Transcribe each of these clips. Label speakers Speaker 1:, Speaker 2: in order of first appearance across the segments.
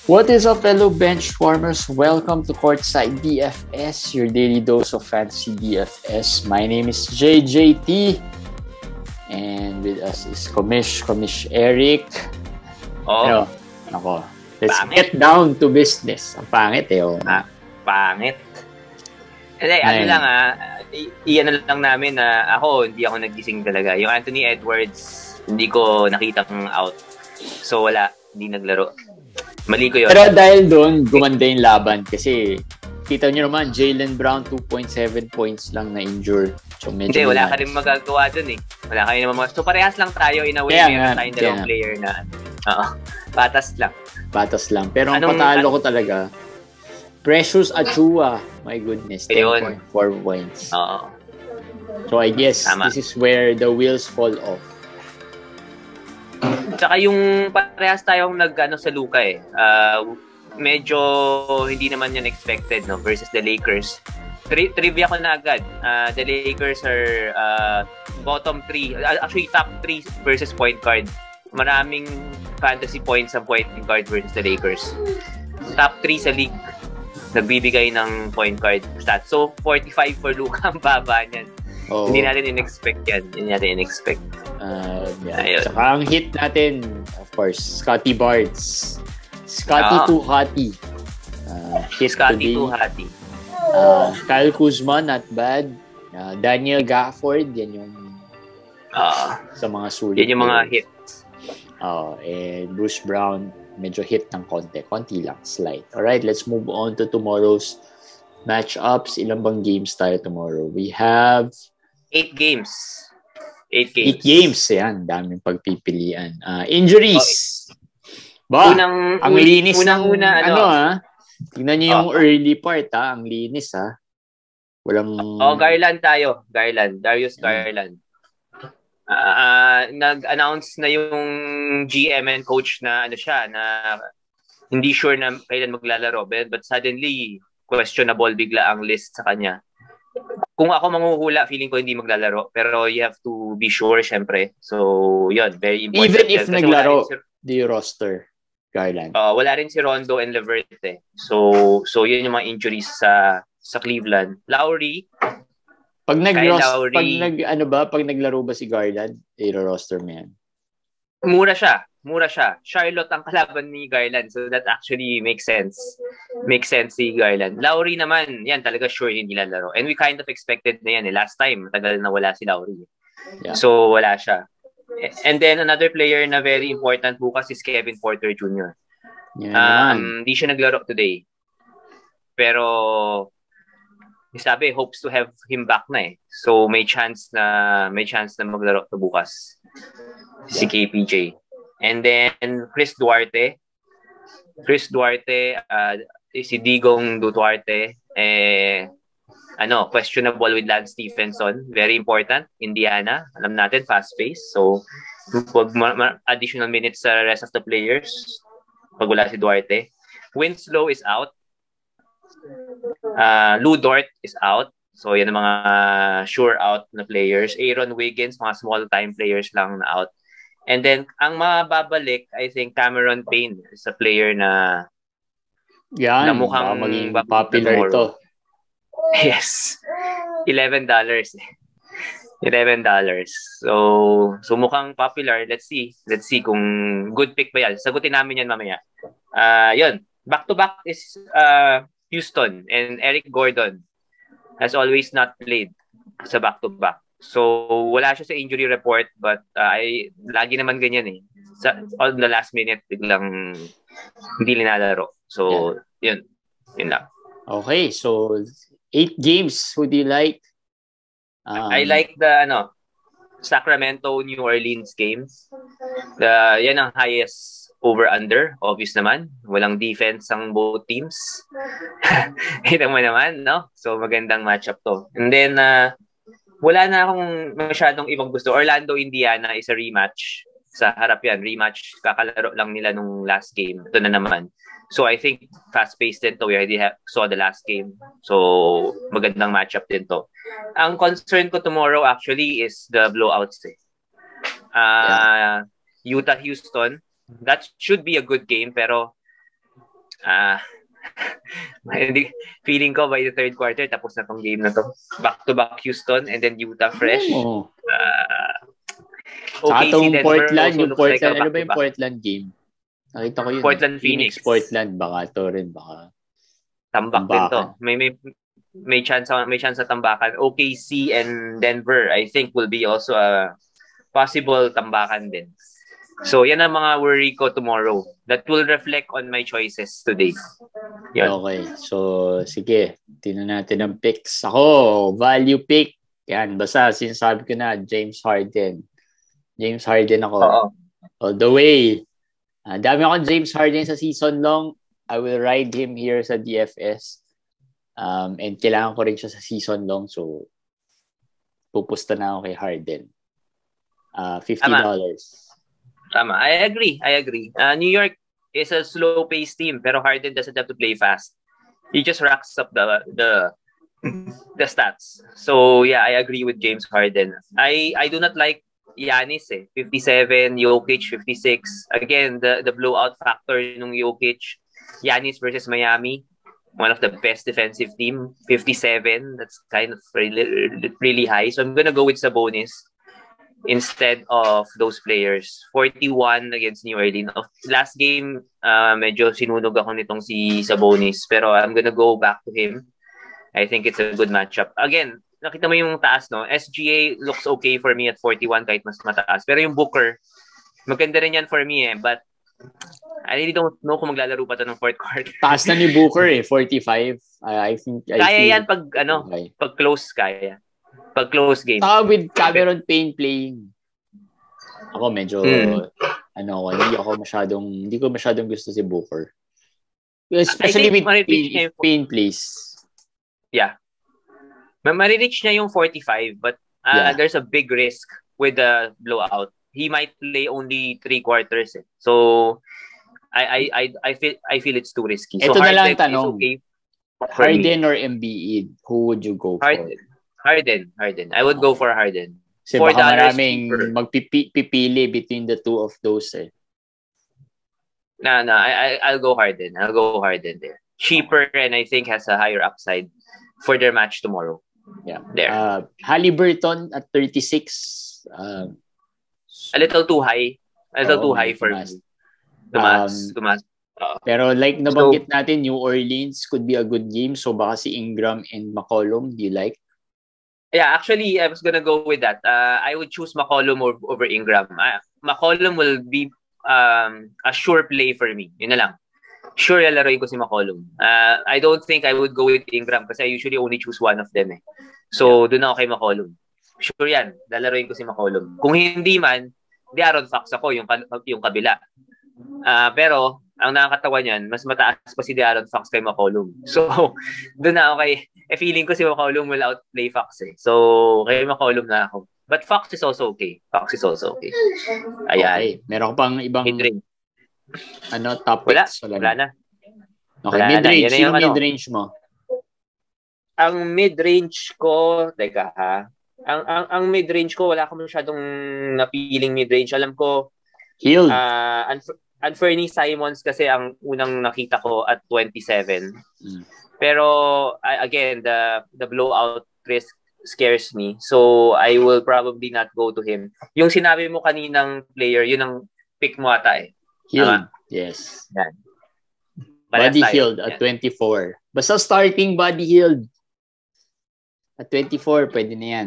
Speaker 1: What is up, fellow bench warmers? Welcome to Courtside DFS, your daily dose of fantasy DFS. My name is JJT, and with us is Komish Eric.
Speaker 2: Oh,
Speaker 1: Nako. Let's
Speaker 2: pangit.
Speaker 1: get down to business. Ang pangit eh. Oh.
Speaker 2: Pangit. Hindi, ano lang iyan lang namin na hindi ako nagising talaga. Yung Anthony Edwards, hindi ko nakitang out. So wala, hindi naglaro. Mali ko yun.
Speaker 1: Pero dahil doon, gumanda yung laban kasi kita nyo naman, Jaylen Brown 2.7 points lang na injured. So
Speaker 2: hindi, wala ka rin magagawa dun eh. Wala kayo naman. So parehas lang tayo in a way. Meron tayong dalawang player na patas lang.
Speaker 1: Patas lang. Pero ang patalo ko talaga, Precious Achua. My goodness, 10.4 points.
Speaker 2: Oo.
Speaker 1: So I guess this is where the wheels fall off.
Speaker 2: Tsaka yung parehas tayong sa Luka eh. Medyo hindi naman yan expected no versus the Lakers. Trivia ko na agad. The Lakers are bottom 3, actually top 3 versus point guard. Maraming fantasy points ang point guard versus the Lakers. Top 3 sa league nagbibigay ng point guard stats. So 45 for Luka ang baba niyan. Oh. Hindi natin in-expect yan.
Speaker 1: Saka ang hit natin, of course, Scotty Barnes. Scotty too hotty.
Speaker 2: Scotty too hotty.
Speaker 1: Kyle Kuzma, not bad. Daniel Gafford, yan yung sa mga sulit.
Speaker 2: Yan yung mga hits.
Speaker 1: And Bruce Brown, medyo hit ng konti lang, slight. Alright, let's move on to tomorrow's matchups. Ilan bang games tayo tomorrow? We have
Speaker 2: 8 games. 8
Speaker 1: games. Yan, daming pagpipilian. Injuries. Ang linis ng tingnan niyo yung early part ang linis Walang
Speaker 2: Garland tayo. Darius Garland. Nag-announce na yung GM and coach na na hindi sure na kailan maglalaro, but suddenly questionable bigla ang list sa kanya. Kung ako manghuhula, feeling ko hindi maglalaro, pero you have to be sure syempre. So yun, very important.
Speaker 1: Even if naglaro, the roster Garland.
Speaker 2: Wala rin si Rondo and Levert eh. So yun yung mga injuries sa Cleveland. Lowry,
Speaker 1: pag naglaro ba si Garland, i-roster mo yan?
Speaker 2: Mura siya. Charlotte ang kalaban ni Garland. So that actually makes sense. Makes sense si Garland. Lowry naman, yan talaga sure hindi lalaro. And we kind of expected na yan eh. Last time, matagal na wala si Lowry. Yeah. So wala siya. And then another player na very important bukas is Kevin Porter Jr.
Speaker 1: Yeah,
Speaker 2: hindi siya naglaro today. Pero sabi, hopes to have him back na eh. So may chance na maglaro to bukas. Si KPJ. And then Chris Duarte, si Digong Duarte, questionable with Lance Stephenson, very important. Indiana, alam natin, fast pace. So pag additional minutes sa rest of the players, pag wala si Duarte. Winslow is out. Lou Dort is out. So yan ang mga sure out na players. Aaron Wiggins, mga small time players lang na out. And then, ang mababalik, I think Cameron Payne is a player na mukhang
Speaker 1: maging popular ito.
Speaker 2: Yes. $11. So mukhang popular. Let's see kung good pick ba yan. Sagutin namin yan mamaya. Yun. Back-to-back is Houston, and Eric Gordon has always not played sa back-to-back. So, wala siya sa injury report, but lagi naman ganyan eh. On the last minute, biglang hindi linalaro. So, yun lang.
Speaker 1: Okay, so 8 games. Who do you like?
Speaker 2: I like the Sacramento, New Orleans games. Yan ang highest over-under. Obvious naman. Walang defense ang both teams. Kita mo naman, no? So, magandang matchup to. And then, wala na akong masyadong ibang gusto. Orlando, Indiana is a rematch. Sa harap yan, rematch. Kakalaro lang nila nung last game. Ito na naman. So I think fast-paced din to. We already saw the last game. So magandang matchup din to. Ang concern ko tomorrow actually is the blowouts. Utah-Houston. That should be a good game pero Ah, feeling ko by the third quarter, tapos na tong game na to. Back-to-back Houston and then Utah fresh.
Speaker 1: Oh.
Speaker 2: OKC Denver
Speaker 1: Portland,
Speaker 2: also
Speaker 1: yung
Speaker 2: looks
Speaker 1: Portland,
Speaker 2: like a
Speaker 1: ano ba yung
Speaker 2: back-to-back.
Speaker 1: Portland game? Nakita ko yun.
Speaker 2: Portland Phoenix.
Speaker 1: Portland, baka to rin, baka
Speaker 2: tambak din to. May chance sa tambakan. OKC and Denver, I think, will be also a possible tambakan din. So, yan ang mga worry ko tomorrow. That will reflect on my choices today. Yan.
Speaker 1: Okay. So, sige. Tingnan natin ang picks. Ako, value pick. Yan. Basta, sinasabi ko na, James Harden. James Harden ako.
Speaker 2: Oo.
Speaker 1: All the way. Dami akong James Harden sa season long. I will ride him here sa DFS. And kailangan ko rin siya sa season long. So, pupusta na ako kay Harden. $50.
Speaker 2: Tama. I agree. New York is a slow-paced team, pero Harden doesn't have to play fast. He just racks up the stats. So, yeah, I agree with James Harden. I do not like Giannis 57, Jokic 56. Again, the blowout factor nung Jokic, Giannis versus Miami, one of the best defensive team, 57. That's kind of really high. So I'm gonna go with Sabonis instead of those players. 41 against New Orleans. Last game, medyo sinunog ako nitong si Sabonis, pero I'm gonna go back to him. I think it's a good matchup. Again, nakita mo yung taas, no? SGA looks okay for me at 41 kahit mas mataas. Pero yung Booker, maganda rin yan for me But I really don't know kung maglalaro pa to ng fourth quarter.
Speaker 1: Taas na ni Booker 45. I think
Speaker 2: kaya yan pag pag close kaya. Pag close game.
Speaker 1: Saka with Cameron Payne playing. Ako medyo hindi ko masyadong gusto si Booker. Especially with Payne plays.
Speaker 2: Yeah. Marireach niya yung 45 but there's a big risk with the blowout. He might play only 3 quarters. So I feel it's too risky.
Speaker 1: Ito
Speaker 2: so
Speaker 1: na lang tanong.
Speaker 2: Okay
Speaker 1: Harden or Embiid? Who would you go for?
Speaker 2: Harden. I would go for Harden.
Speaker 1: Kasi baka maraming magpipili between the two of those
Speaker 2: No, I'll go Harden. There. Cheaper and I think has a higher upside for their match tomorrow.
Speaker 1: Yeah.
Speaker 2: There.
Speaker 1: Halliburton at 36.
Speaker 2: A little too high. Too high for me. Tumas.
Speaker 1: Pero like nabanggit natin, New Orleans could be a good game. So baka si Ingram and McCollum, do you like?
Speaker 2: Yeah, actually, I was gonna go with that. I would choose McCollum over Ingram. McCollum will be a sure play for me. Yun na lang. Sure, lalaroin ko si McCollum. I don't think I would go with Ingram kasi I usually only choose one of them So, doon ako kay McCollum. Sure yan, lalaroin ko si McCollum. Kung hindi man, De'Aaron Fox ako, yung kabila. Pero, ang nakakatawa niyan, mas mataas pa si De'Aaron Fox kay McCollum. So, doon na ako feeling ko si McCollum will outplay Fox So, kay McCollum na ako. But Fox is also okay. Ayan.
Speaker 1: Okay. Meron pang ibang top picks?
Speaker 2: Wala na.
Speaker 1: Okay, mid-range. Sino mid-range mo?
Speaker 2: Ang mid-range ko, teka ha. Ang mid-range ko, wala akong masyadong napiling mid-range. Alam ko,
Speaker 1: Hill.
Speaker 2: Anthony Simons kasi ang unang nakita ko at 27. Pero, again, the blowout risk scares me. So, I will probably not go to him. Yung sinabi mo kaninang player, yun ang pick mo ata
Speaker 1: Hill. Yes.
Speaker 2: Yan.
Speaker 1: Buddy Hield at 24. Basta starting Buddy Hield. At 24, pwede na yan.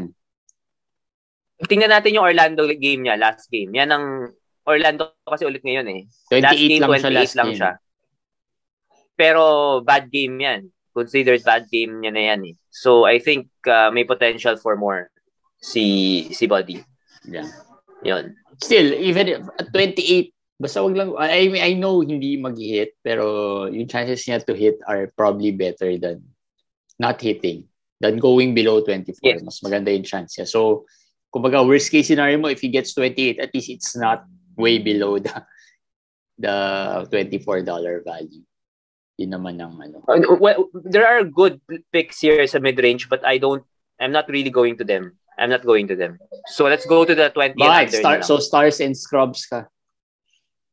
Speaker 2: Tingnan natin yung Orlando game niya, last game. Yan ang Orlando kasi ulit ngayon
Speaker 1: 28
Speaker 2: last game,
Speaker 1: lang
Speaker 2: 28
Speaker 1: siya last
Speaker 2: lang
Speaker 1: game.
Speaker 2: Siya. Pero bad game yan. Considered bad game niya na yan So I think may potential for more si Buddy.
Speaker 1: Yeah.
Speaker 2: Yun.
Speaker 1: Still, even at 28, basta wag lang, I know hindi mag-hit, pero yung chances niya to hit are probably better than not hitting, than going below 24. Yes. Mas maganda yung chance niya. So, kumbaga, worst case scenario mo, if he gets 28, at least it's not way below the $24 value. Yun naman ang
Speaker 2: Well, there are good picks here sa mid-range, but I'm not really going to them. So let's go to the 20
Speaker 1: so stars and scrubs ka.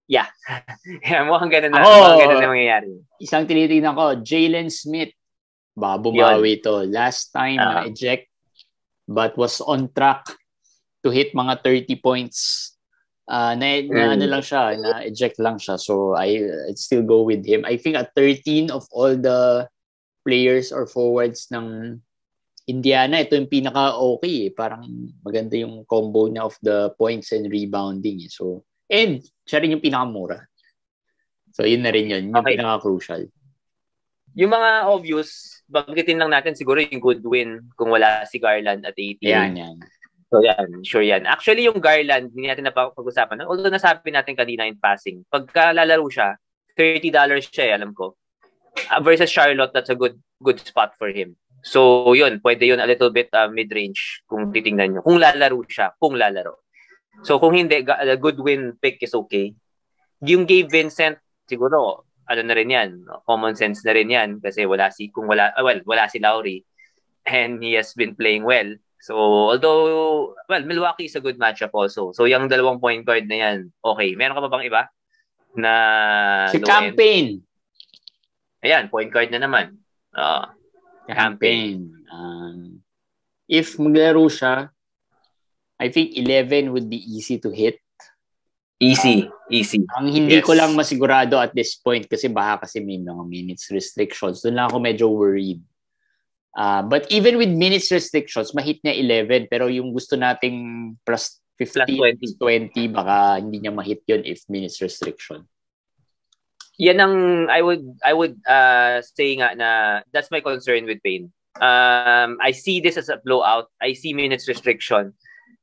Speaker 2: Yeah. Mukhang ganun na. Mukhang ganun na mangyayari.
Speaker 1: Isang tinitingnan ko, Jalen Smith. Bumawi to. Last time na-eject but was on track to hit mga 30 points. Ano lang siya, na-eject lang siya. So, I'd still go with him. I think at 13 of all the players or forwards ng Indiana, ito yung pinaka-okay. Parang maganda yung combo niya of the points and rebounding. So, and siya rin yung pinakamura. So, yun na rin yun. Yung pinaka-crucial.
Speaker 2: Yung mga obvious, banggitin lang natin siguro yung Goodwin kung wala si Garland at 18.
Speaker 1: Yan.
Speaker 2: So yan, sure yan. Actually, yung Garland, hindi natin napag-usapan. Although nasabi natin kanina in passing, pagka lalaro siya, $30 siya alam ko. Versus Charlotte, that's a good spot for him. So yun, pwede yun a little bit mid-range kung titingnan nyo. Kung lalaro siya, kung lalaro. So kung hindi, a good win pick is okay. Yung Gabe Vincent, siguro, ano na rin yan, common sense na rin yan kasi wala si Lowry and he has been playing well. So, although, Milwaukee is a good matchup also. So, yung 2 point guard na yan, okay. Meron ka pa bang iba? Na
Speaker 1: si Campaign.
Speaker 2: Ayan, point guard na naman.
Speaker 1: Campaign. If maglaro siya, I think 11 would be easy to hit.
Speaker 2: Easy.
Speaker 1: Ang hindi ko lang masigurado at this point kasi baka kasi may mga minutes restrictions. Doon lang ako medyo worried. But even with minutes restrictions, mahit niya 11 pero yung gusto nating plus 15, plus 20, baka hindi niya mahit yun if minutes restriction.
Speaker 2: Yan ang I would say nga na that's my concern with Payne. I see this as a blowout. I see minutes restrictions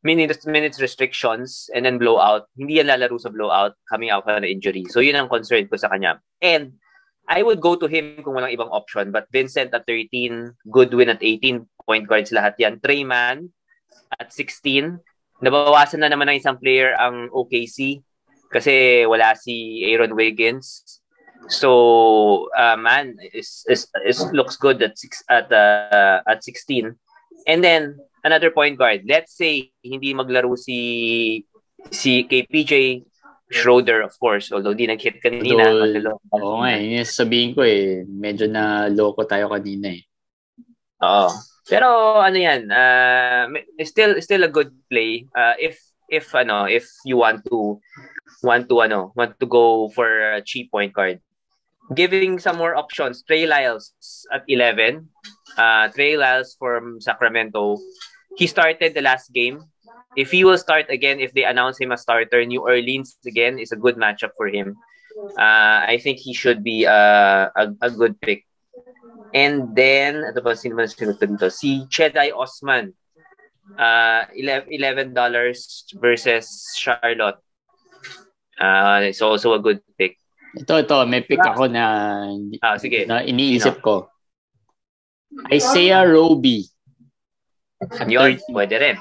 Speaker 2: and then blowout. Hindi yan lalaro sa blowout coming out of an injury. So yun ang concern ko sa kanya. And I would go to him kung walang ibang option. But Vincent at 13, Goodwin at 18, point guards lahat yan. Treyman at 16. Nabawasan na naman ng isang player ang OKC kasi wala si Aaron Wiggins. So, looks good at 16. And then, another point guard. Let's say, hindi maglaro si KPJ Schroeder, of course, although di nag-hit kanina.
Speaker 1: Oo nga, yun sabihin ko medyo na loko tayo kanina
Speaker 2: Oo. Pero ano yan, still a good play. If you want to go for a cheap point guard. Giving some more options, Trey Lyles at 11. Trey Lyles from Sacramento. He started the last game. If he will start again, if they announce him as starter, New Orleans again is a good matchup for him. I think he should be a good pick. And then, ito ba sino dito? Si Chedai Osman. $11 versus Charlotte. It's also a good pick.
Speaker 1: Ito, may pick ako na,
Speaker 2: sige.
Speaker 1: Na iniisip ko. Isaiah Roby.
Speaker 2: Yun, pwede rin.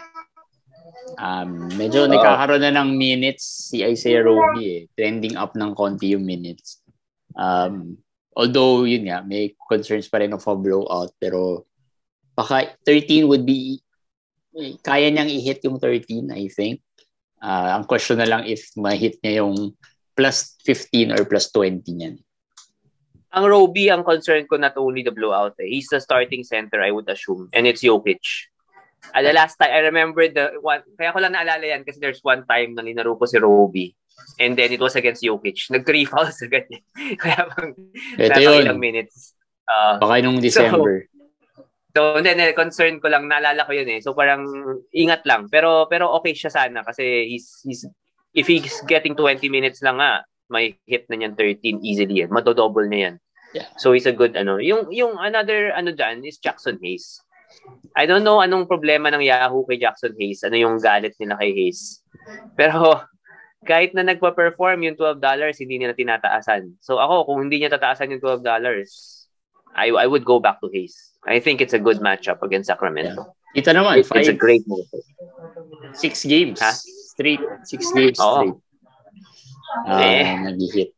Speaker 1: Medyo nagkakaroon na ng minutes si Isaiah Roby trending up ng konti yung minutes. Although yun nga, may concerns pa rin of a blowout pero baka 13 would be kaya niyang i-hit yung 13, I think. Ang question na lang if ma-hit niya yung plus 15 or plus 20 niyan.
Speaker 2: Ang Roby, ang concern ko not only the blowout. He's the starting center, I would assume. And it's Jokic. The last time, I remember kaya ko lang naalala yan kasi there's one time na linaro ko si Roby. And then it was against Jokic. Nag-3 fouls agad niya. Kaya bang nasa ilang minutes.
Speaker 1: Baka nung December.
Speaker 2: So then, concern ko lang, naalala ko yun So parang ingat lang. Pero okay siya sana kasi if he's getting 20 minutes lang may hit na niyan 13 easily yan. Madodouble na yan.
Speaker 1: Yeah.
Speaker 2: So he's a good Yung another dyan is Jackson Hayes. I don't know anong problema ng Yahoo kay Jackson Hayes. Ano yung galit nila kay Hayes. Pero kahit na nagpa-perform yung $12, hindi nila tinataasan. So ako, kung hindi niya tataasan yung $12, I would go back to Hayes. I think it's a good matchup against Sacramento.
Speaker 1: Yeah. Ito naman,
Speaker 2: it's a great move.
Speaker 1: 6 games. Straight. 6 games straight. Nag-hit.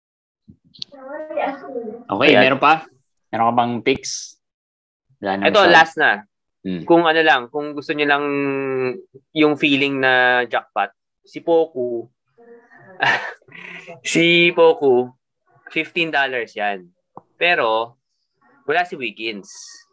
Speaker 1: Okay, meron pa? Meron ka bang picks?
Speaker 2: Ito, last na. Kung kung gusto niyo lang yung feeling na jackpot, si Poku, Si Poku, $15 yan. Pero, wala si Wiggins.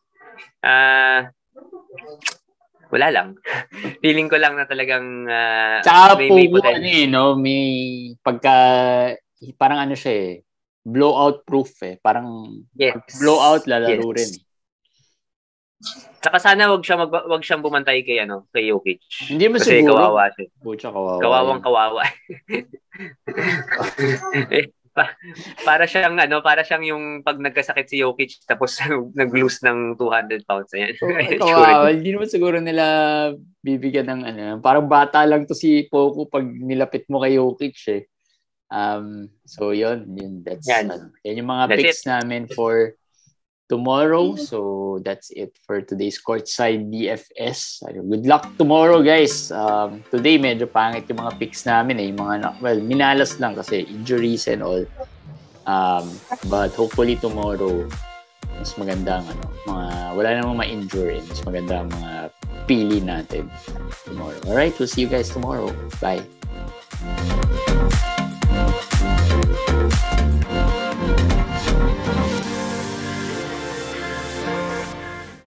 Speaker 2: Wala lang. Feeling ko lang na talagang
Speaker 1: may potential. No? May pagka, parang ano siya eh, blowout proof eh. Parang blowout lalaro rin eh.
Speaker 2: Saka sana wag siyang bumantay kay Jokic.
Speaker 1: Hindi mo
Speaker 2: kasi
Speaker 1: siguro.
Speaker 2: Kawawa siya.
Speaker 1: Kawawa.
Speaker 2: Kawawang kawawa. para siyang yung pag nagkasakit si Jokic tapos nag-lose ng 200 pounds na yan.
Speaker 1: Kawawa. Hindi naman siguro nila bibigyan ng parang bata lang to si Poku pag nilapit mo kay Jokic eh. So yun that's yan yung mga picks namin for tomorrow. So that's it for today's Courtside DFS. Good luck tomorrow, guys. Today medyo pangit yung mga picks namin eh. Yung mga minalas lang kasi injuries and all. But hopefully tomorrow mas maganda ang wala namang ma-injure mas maganda ang mga pili natin tomorrow. Alright, we'll see you guys tomorrow. Bye.